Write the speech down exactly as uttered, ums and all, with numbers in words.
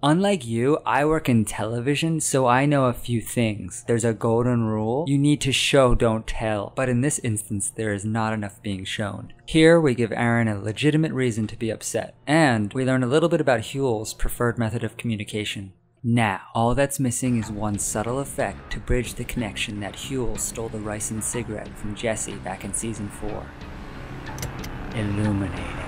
Unlike you, I work in television, so I know a few things. There's a golden rule: you need to show, don't tell. But in this instance, there is not enough being shown. Here, we give Aaron a legitimate reason to be upset, and we learn a little bit about Huel's preferred method of communication. Now, all that's missing is one subtle effect to bridge the connection that Huel stole the rice and cigarette from Jesse back in season four. Illuminating.